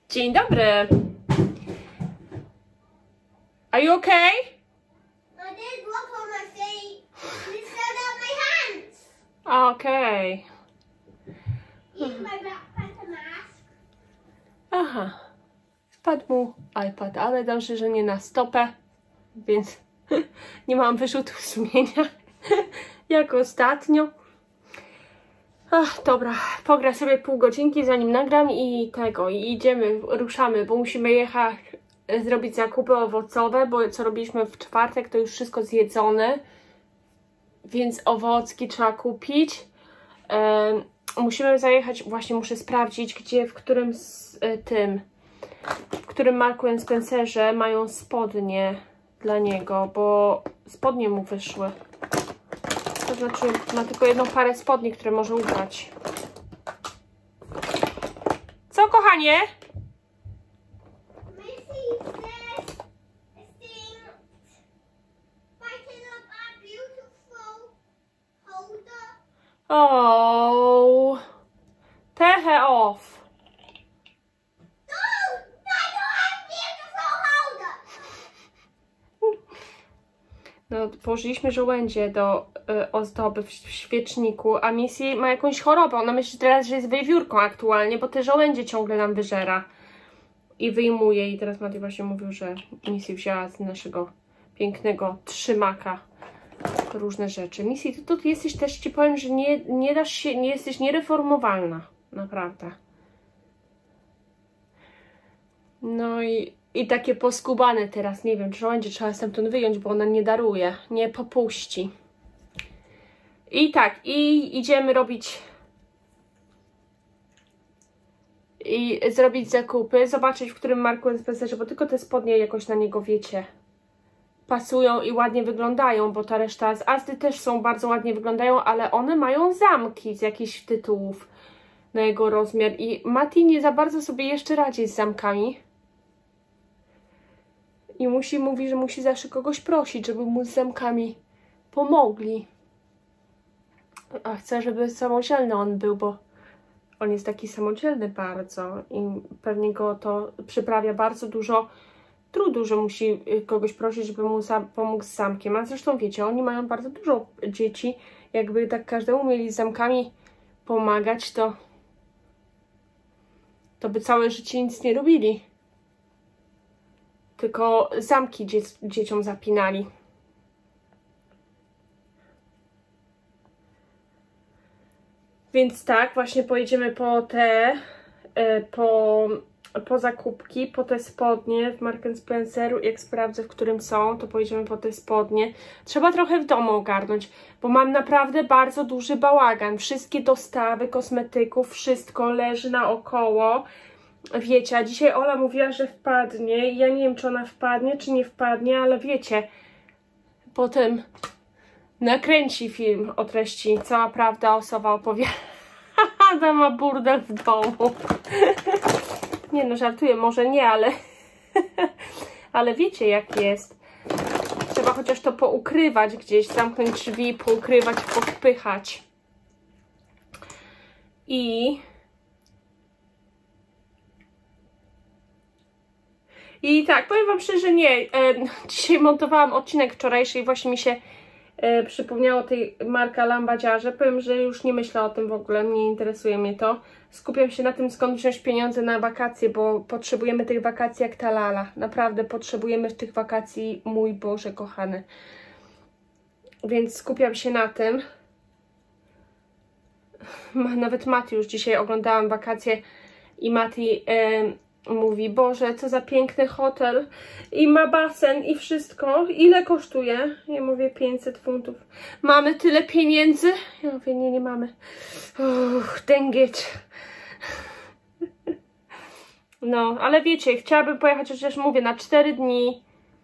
Dzień dobry. Are you okay? I did walk on my feet. It fell out my hands. Okay. Use my backpack and mask. Aha. Wpadł mu iPad, ale dobrze, że nie na stopę, więc nie mam wyrzutów sumienia jak ostatnio. Ach, dobra, pogra sobie pół godzinki zanim nagram i idziemy, ruszamy, bo musimy jechać zrobić zakupy owocowe, bo co robiliśmy w czwartek, to już wszystko zjedzone, więc owocki trzeba kupić. Musimy zajechać, właśnie muszę sprawdzić, gdzie, w którym Marku & Spencerze mają spodnie dla niego, bo spodnie mu wyszły. To znaczy ma tylko jedną parę spodni, które może ubrać. Co, kochanie? Oh, tear her off. No, położyliśmy żołędzie do ozdoby w świeczniku, a Missy ma jakąś chorobę. Ona myśli teraz, że jest wiewiórką aktualnie, bo te żołędzie ciągle nam wyżera i wyjmuje. I teraz Matej właśnie mówił, że Missy wzięła z naszego pięknego trzymaka różne rzeczy. Missy, ty jesteś też, ci powiem, że nie dasz się, nie jesteś niereformowalna. Naprawdę. No i takie poskubane teraz, nie wiem, czy żołędzie trzeba stamtąd wyjąć, bo ona nie daruje, nie popuści. I tak, i idziemy robić i zrobić zakupy, zobaczyć, w którym Marku & Spencerze, bo tylko te spodnie jakoś na niego, wiecie, pasują i ładnie wyglądają, bo ta reszta z Asdy też są, bardzo ładnie wyglądają, ale one mają zamki z jakichś tytułów na jego rozmiar i Mati nie za bardzo sobie jeszcze radzi z zamkami. I mówi, że musi zawsze kogoś prosić, żeby mu z zamkami pomogli. A chce, żeby samodzielny on był, bo on jest taki samodzielny bardzo i pewnie go to przyprawia bardzo dużo trudu, że musi kogoś prosić, żeby mu pomógł z zamkiem. A zresztą wiecie, oni mają bardzo dużo dzieci. Jakby tak każdemu mieli z zamkami pomagać, to by całe życie nic nie robili. Tylko zamki dzieciom zapinali. Więc tak, właśnie pojedziemy po zakupki, po te spodnie w Mark & Spenceru. Jak sprawdzę, w którym są, to pojedziemy po te spodnie. Trzeba trochę w domu ogarnąć, bo mam naprawdę bardzo duży bałagan. Wszystkie dostawy kosmetyków, wszystko leży naokoło. Wiecie, a dzisiaj Ola mówiła, że wpadnie. Ja nie wiem, czy ona wpadnie, czy nie wpadnie, ale wiecie, potem nakręci film o treści Cała prawda o Sowa opowiada. Ma burdel w domu. Nie no, żartuję, może nie, ale ale wiecie, jak jest. Trzeba chociaż to poukrywać gdzieś, zamknąć drzwi, poukrywać, powpychać. I tak, powiem wam szczerze, nie. Dzisiaj montowałam odcinek wczorajszy i właśnie mi się przypomniało tej Marka Lambadziarze. Powiem, że już nie myślę o tym w ogóle, nie interesuje mnie to. Skupiam się na tym, skąd wziąć pieniądze na wakacje, bo potrzebujemy tych wakacji jak ta lala. Naprawdę potrzebujemy tych wakacji, mój Boże kochany. Więc skupiam się na tym. Nawet Mati już dzisiaj oglądałam wakacje i Mati mówi, Boże, co za piękny hotel i ma basen i wszystko. Ile kosztuje? Ja mówię 500 funtów. Mamy tyle pieniędzy? Ja mówię, nie mamy. Dang it. No, ale wiecie, chciałabym pojechać chociaż, mówię, na 4 dni,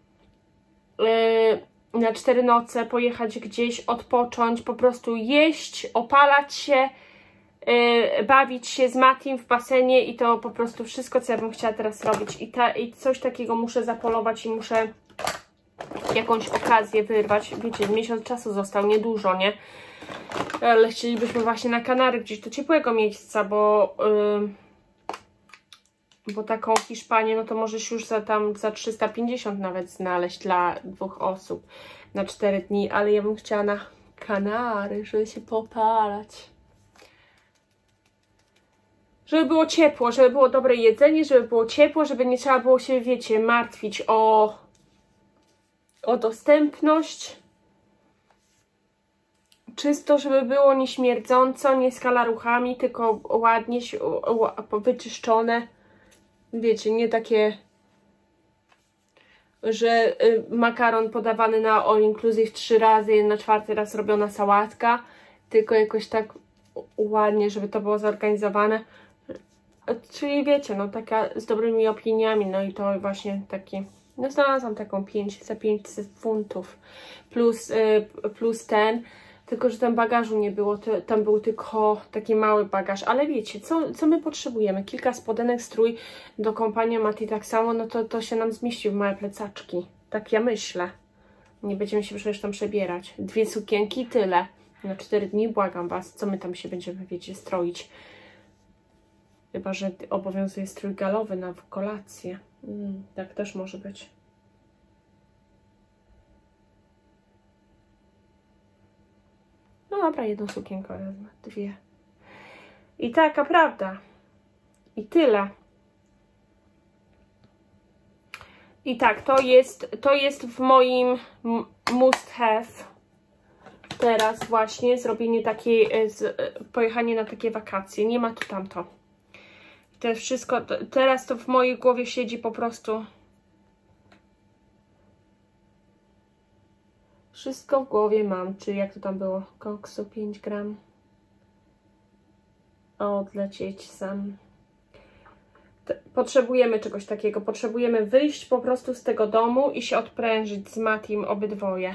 na 4 noce, pojechać gdzieś, odpocząć, po prostu jeść, opalać się, bawić się z Matim w basenie i to po prostu wszystko, co ja bym chciała teraz robić. I coś takiego muszę zapolować i muszę jakąś okazję wyrwać. Wiecie, miesiąc czasu został, niedużo, nie? Ale chcielibyśmy właśnie na Kanary, gdzieś do ciepłego miejsca, bo bo taką Hiszpanię, no to możesz już za 350 nawet znaleźć dla 2 osób na 4 dni, ale ja bym chciała na Kanary, żeby się popalać. Żeby było ciepło, żeby było dobre jedzenie, żeby było ciepło, żeby nie trzeba było się, wiecie, martwić o dostępność. Czysto, żeby było nieśmierdząco, nie z kalaruchami, tylko ładnie wyczyszczone. Wiecie, nie takie, że makaron podawany na all inclusive 3 razy, na 4. raz robiona sałatka, tylko jakoś tak ładnie, żeby to było zorganizowane. Czyli wiecie, no taka z dobrymi opiniami, no i to właśnie taki, no znalazłam taką za 500 funtów plus ten, tylko że tam bagażu nie było, tam był tylko taki mały bagaż, ale wiecie, co my potrzebujemy? Kilka spodenek, strój do kąpania Mati tak samo, no to się nam zmieści w małe plecaczki, tak ja myślę. Nie będziemy się przecież tam przebierać. 2 sukienki, tyle. Na 4 dni, błagam was, co my tam się będziemy, wiecie, stroić. Chyba że obowiązuje strój galowy na kolację. Tak też może być. No dobra, 1 sukienkę wezmę, 2. I taka prawda. I tyle. I tak, to jest w moim must have. Teraz właśnie zrobienie takiej, pojechanie na takie wakacje. Nie ma tu tamto. To jest wszystko, teraz to w mojej głowie siedzi po prostu. Wszystko w głowie mam, czy jak to tam było? Koksu 5 gram. Odlecieć sam. Potrzebujemy czegoś takiego. Potrzebujemy wyjść po prostu z tego domu i się odprężyć z Matim obydwoje.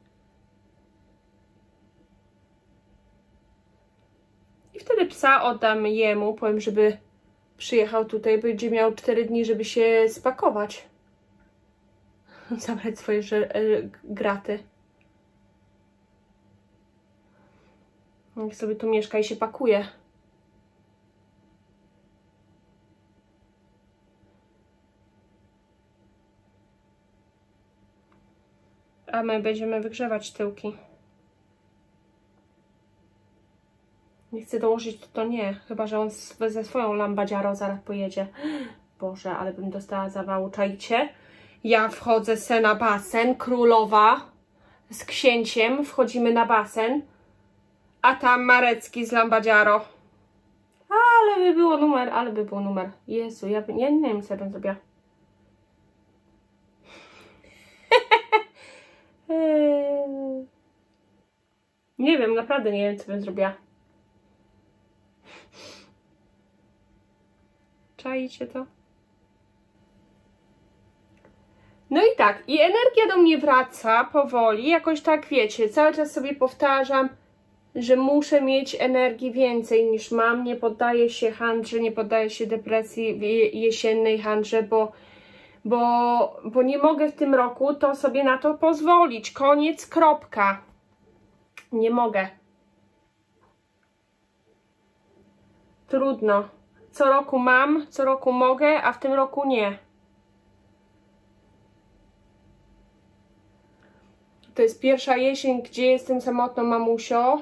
I wtedy psa oddam jemu, powiem, żeby przyjechał tutaj, będzie miał 4 dni, żeby się spakować. Zabrać swoje graty. Niech sobie tu mieszka i się pakuje. A my będziemy wygrzewać tyłki. Nie chcę dołożyć, to nie. Chyba że on ze swoją lambadziarą zaraz pojedzie. Boże, ale bym dostała zawału. Czajcie? Ja wchodzę se na basen. Królowa z księciem. Wchodzimy na basen. A tam Marecki z lambadziarą. Ale by było numer, ale by był numer. Jezu, ja nie wiem, co ja bym zrobiła. Nie wiem, naprawdę nie wiem, co bym zrobiła. Czajcie to? No i tak, i energia do mnie wraca powoli, jakoś tak wiecie, cały czas sobie powtarzam, że muszę mieć energii więcej niż mam, nie poddaję się handrze, nie poddaję się depresji jesiennej handrze, bo nie mogę w tym roku to sobie na to pozwolić, koniec, kropka, nie mogę. Trudno, co roku mam, co roku mogę, a w tym roku nie. To jest pierwsza jesień, gdzie jestem samotną mamusią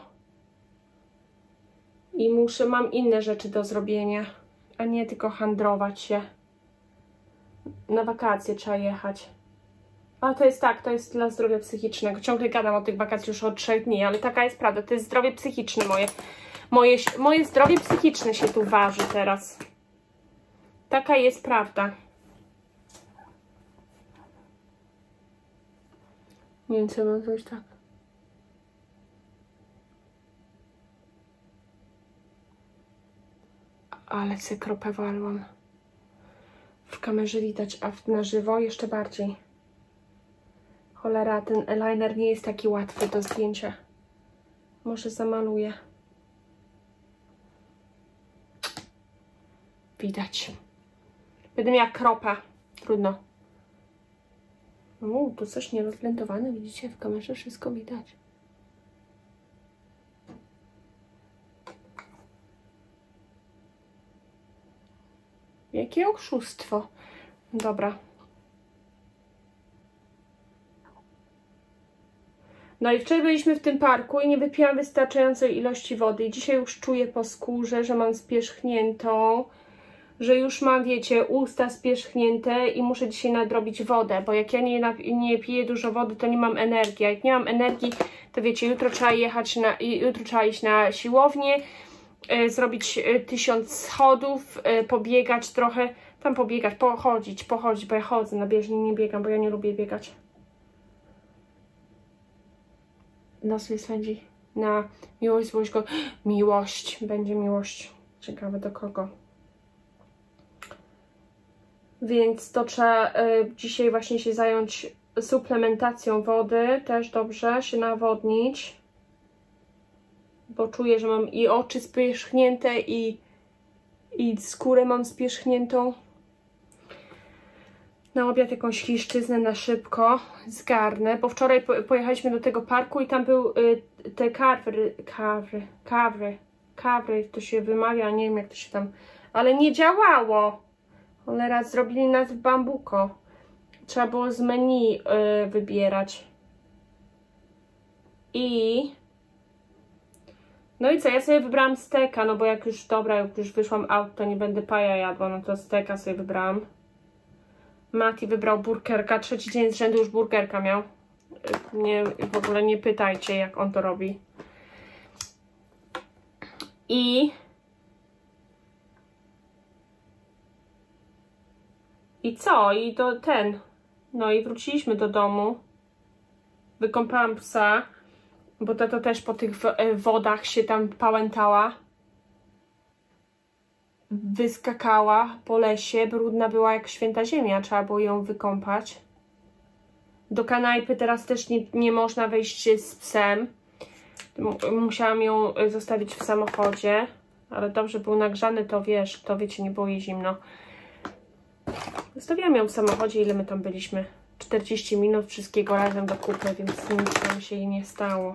i mam inne rzeczy do zrobienia, a nie tylko handrować się. Na wakacje trzeba jechać. Ale to jest tak, to jest dla zdrowia psychicznego. Ciągle gadam o tych wakacjach już od 3 dni, ale taka jest prawda, to jest zdrowie psychiczne moje. Moje zdrowie psychiczne się tu waży teraz. Taka jest prawda. Nie wiem, co mam zrobić tak. Ale se kropę walłam. W kamerze widać, a na żywo jeszcze bardziej. Cholera, ten eyeliner nie jest taki łatwy do zdjęcia. Może zamaluję. Widać. Będę miała kropę. Trudno. Tu coś nierozblendowane, widzicie? W kamerze wszystko widać. Jakie oszustwo. Dobra. No i wczoraj byliśmy w tym parku i nie wypiłam wystarczającej ilości wody. I dzisiaj już czuję po skórze, że mam spierzchniętą, że już mam, wiecie, usta spierzchnięte i muszę dzisiaj nadrobić wodę, bo jak ja nie piję dużo wody, to nie mam energii. A jak nie mam energii, to wiecie, jutro trzeba iść na siłownię, zrobić 1000 schodów, pobiegać trochę, tam pobiegać, pochodzić, bo ja chodzę na bieżni, nie biegam, bo ja nie lubię biegać. Nos mnie swędzi na miłość, miłość, będzie miłość. Ciekawe do kogo. Więc to trzeba dzisiaj właśnie się zająć suplementacją wody. Też dobrze się nawodnić. Bo czuję, że mam i oczy spierzchnięte i skórę mam spierzchniętą. Na obiad jakąś chińszczyznę na szybko zgarnę, bo wczoraj pojechaliśmy do tego parku i tam był te kawry, to się wymawia, nie wiem jak to się tam, ale nie działało. One raz zrobili nas w bambuko. Trzeba było z menu wybierać. No i co, ja sobie wybrałam steka, no bo jak już, dobra, jak już wyszłam out, to nie będę paja jadła, no to steka sobie wybrałam. Mati wybrał burgerka, 3. dzień z rzędu już burgerka miał. W ogóle nie pytajcie, jak on to robi. I co? I to no i wróciliśmy do domu. Wykąpałam psa, bo to też po tych wodach się tam pałętała. Wyskakała po lesie, brudna była jak święta ziemia, trzeba było ją wykąpać. Do kanapy teraz też nie można wejść z psem. Musiałam ją zostawić w samochodzie, ale dobrze był nagrzany, to wiesz, to wiecie, nie było jej zimno. Zostawiłam ją w samochodzie, ile my tam byliśmy? 40 minut, wszystkiego razem do kupy, więc nic tam się jej nie stało.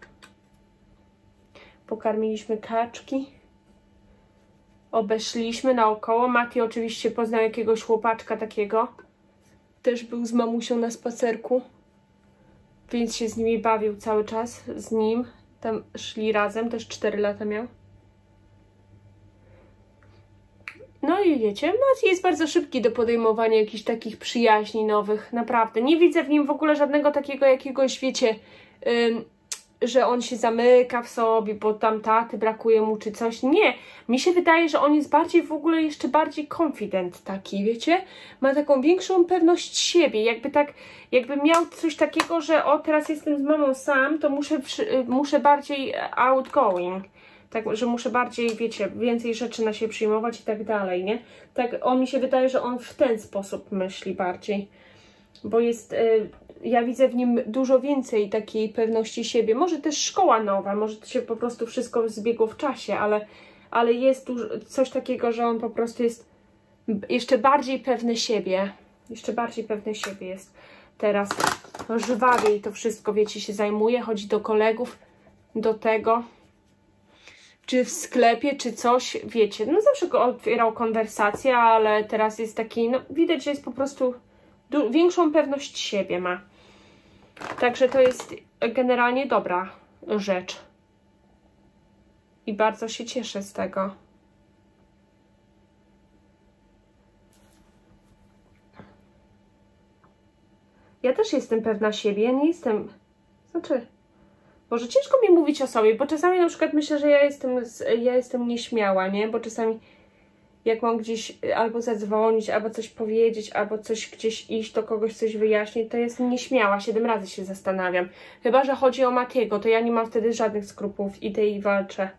Pokarmiliśmy kaczki. Obeszliśmy naokoło. Mati oczywiście poznał jakiegoś chłopaczka takiego. Też był z mamusią na spacerku. Więc się z nimi bawił cały czas. Z nim. Tam szli razem. Też 4 lata miał. No i wiecie, Mati jest bardzo szybki do podejmowania jakichś takich przyjaźni nowych. Naprawdę. Nie widzę w nim w ogóle żadnego takiego jakiegoś, wiecie... że on się zamyka w sobie, bo tam taty brakuje mu czy coś. Nie, mi się wydaje, że on jest bardziej w ogóle jeszcze bardziej confident taki, wiecie? Ma taką większą pewność siebie, jakby miał coś takiego, że o, teraz jestem z mamą sam, to muszę bardziej outgoing. Tak, że muszę bardziej, wiecie, więcej rzeczy na siebie przyjmować i tak dalej, nie? Tak, on mi się wydaje, że on w ten sposób myśli bardziej. Bo jest... ja widzę w nim dużo więcej takiej pewności siebie. Może też szkoła nowa, może to się po prostu wszystko zbiegło w czasie, ale jest coś takiego, że on po prostu jest jeszcze bardziej pewny siebie. Jeszcze bardziej pewny siebie jest teraz. No, żwawiej to wszystko, wiecie, się zajmuje, chodzi do kolegów, do tego, czy w sklepie, czy coś, wiecie. No zawsze go otwierał konwersację, ale teraz jest taki, no widać, że jest po prostu większą pewność siebie ma. Także to jest generalnie dobra rzecz. I bardzo się cieszę z tego. Ja też jestem pewna siebie. Ja nie jestem... Znaczy... Boże, ciężko mi mówić o sobie, bo czasami na przykład myślę, że ja jestem nieśmiała, nie? Bo czasami jak mam gdzieś albo zadzwonić, albo coś powiedzieć, albo coś gdzieś iść, do kogoś coś wyjaśnić, to jestem nieśmiała, 7 razy się zastanawiam. Chyba że chodzi o Matiego, to ja nie mam wtedy żadnych skrupułów, idę i walczę.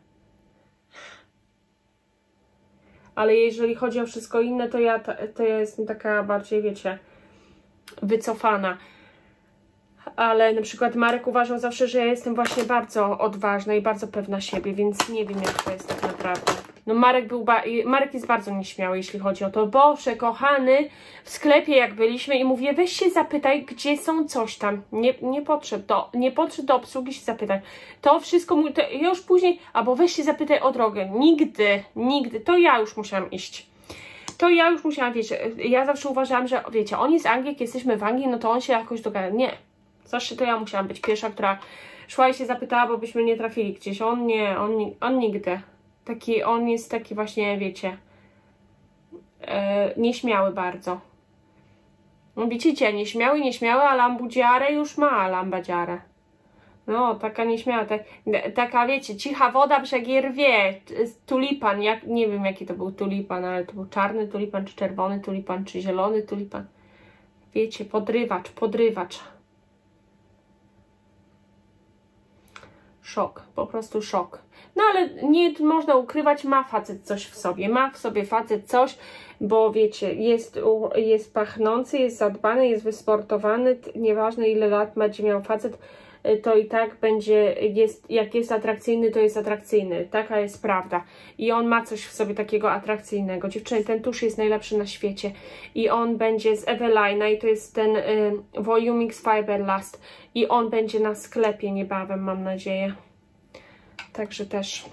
Ale jeżeli chodzi o wszystko inne, to ja jestem taka bardziej, wiecie, wycofana. Ale na przykład Marek uważał zawsze, że ja jestem właśnie bardzo odważna i bardzo pewna siebie, więc nie wiem, jak to jest tak naprawdę. No Marek jest bardzo nieśmiały, jeśli chodzi o to. Boże, kochany, w sklepie jak byliśmy i mówię, weź się zapytaj, gdzie są coś tam. Nie podszedł do obsługi, się zapytaj. To wszystko, ja już później, albo weź się zapytaj o drogę. Nigdy, to ja już musiałam iść. to ja już musiałam, wiecie, ja zawsze uważałam, że wiecie, on jest Anglik, jesteśmy w Anglii, no to on się jakoś dogada. Nie. Zawsze to ja musiałam być pierwsza, która szła i się zapytała, bo byśmy nie trafili gdzieś. On nie, on nigdy. On jest taki właśnie, wiecie, nieśmiały bardzo. No widzicie, nieśmiały, a lambudziarę już ma, lambadziarę. No, taka nieśmiała, taka wiecie, cicha woda, brzegi rwie, tulipan, nie wiem jaki to był tulipan, ale to był czarny tulipan, czy czerwony tulipan, czy zielony tulipan. Wiecie, podrywacz. Szok, po prostu szok. No ale nie można ukrywać, ma facet coś w sobie, ma w sobie facet coś, bo wiecie, jest pachnący, jest zadbany, jest wysportowany, nieważne ile lat będzie miał facet, to i tak będzie, jak jest atrakcyjny, to jest atrakcyjny. Taka jest prawda. I on ma coś w sobie takiego atrakcyjnego. Dziewczyny, ten tusz jest najlepszy na świecie. I on będzie z Evelina i to jest ten Volumix Fiber Last. I on będzie na sklepie niebawem, mam nadzieję. Także też.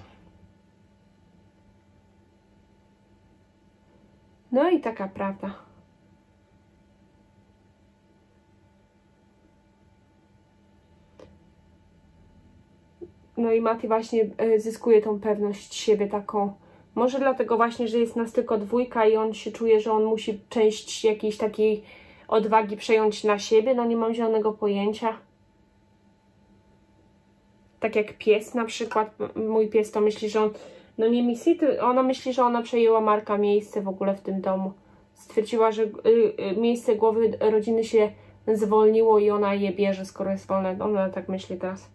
No i taka prawda. No i Mati właśnie zyskuje tą pewność siebie taką. Może dlatego właśnie, że jest nas tylko dwójka i on się czuje, że on musi część jakiejś takiej odwagi przejąć na siebie. No nie mam zielonego pojęcia. Tak jak pies na przykład. Mój pies to myśli, że on... No nie misji, ona myśli, że ona przejęła Marka miejsce w ogóle w tym domu. Stwierdziła, że miejsce głowy rodziny się zwolniło i ona je bierze, skoro jest wolne. Ona tak myśli teraz.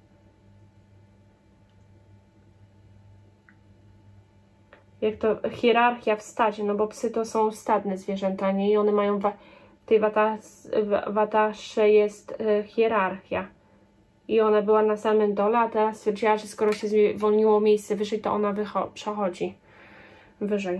Jak to hierarchia w stadzie, no bo psy to są stadne zwierzęta, nie? I one mają, w tej watasze jest hierarchia. I ona była na samym dole, a teraz stwierdziła, że skoro się zwolniło miejsce wyżej, to ona przechodzi wyżej.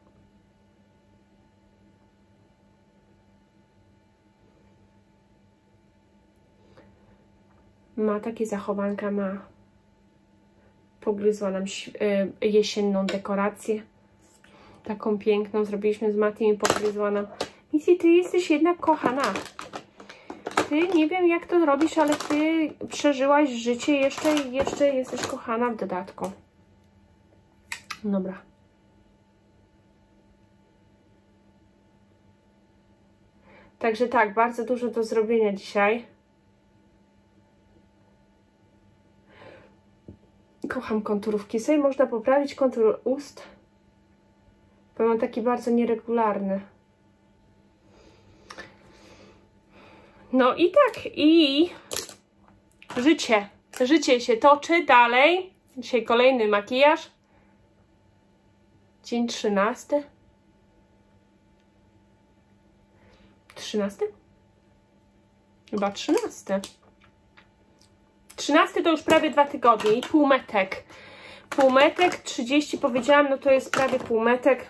Ma takie zachowanka, ma. Pogryzła nam jesienną dekorację. Taką piękną. Zrobiliśmy z Matiem i pogryzła nam. Missy, ty jesteś jednak kochana. Ty nie wiem jak to robisz, ale ty przeżyłaś życie jeszcze jesteś kochana w dodatku. Dobra. Także tak, bardzo dużo do zrobienia dzisiaj. Kocham konturówki. Sobie można poprawić kontur ust, bo mam taki bardzo nieregularny. No i tak, i życie się toczy dalej. Dzisiaj kolejny makijaż. Dzień 13. 13? Chyba 13. 13 to już prawie 2 tygodnie i półmetek. Półmetek, 30 powiedziałam, no to jest prawie półmetek.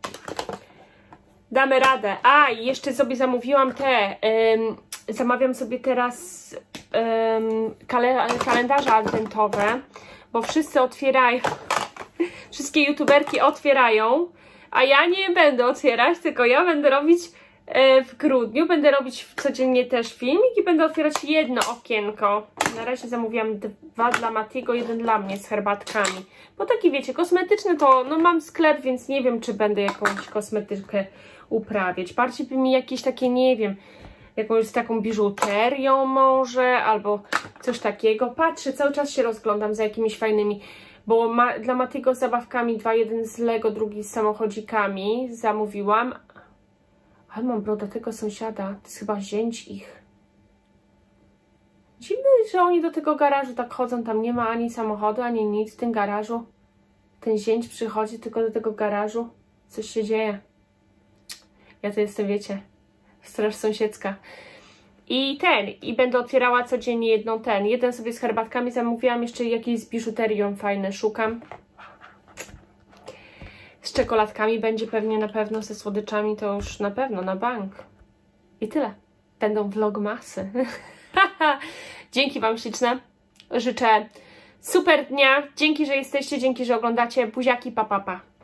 Damy radę. A, i jeszcze sobie zamówiłam zamawiam sobie teraz kalendarze adwentowe, bo wszyscy otwierają, wszystkie youtuberki otwierają, a ja nie będę otwierać, tylko ja będę robić w grudniu, będę robić codziennie też filmik i będę otwierać jedno okienko. Na razie zamówiłam 2 dla Matiego, 1 dla mnie z herbatkami. Bo taki wiecie, kosmetyczny to, no mam sklep, więc nie wiem, czy będę jakąś kosmetykę uprawiać. Bardziej by mi jakieś takie, nie wiem, jakąś taką biżuterią może, albo coś takiego. Patrzę, cały czas się rozglądam za jakimiś fajnymi, bo dla Matiego z zabawkami 2, jeden z Lego, drugi z samochodzikami zamówiłam. Ale mam brodatego sąsiada, to jest chyba zięć ich. Dziwne, że oni do tego garażu tak chodzą, tam nie ma ani samochodu, ani nic w tym garażu. Ten zięć przychodzi tylko do tego garażu. Coś się dzieje. Ja to jestem, wiecie, straż sąsiedzka. I będę otwierała codziennie jeden sobie z herbatkami zamówiłam, jeszcze jakieś z biżuterią fajne szukam. Z czekoladkami będzie pewnie, na pewno ze słodyczami to już na pewno, na bank. I tyle. Będą vlogmasy. Dzięki Wam śliczne. Życzę super dnia. Dzięki, że jesteście, dzięki, że oglądacie. Buziaki, pa, pa, pa.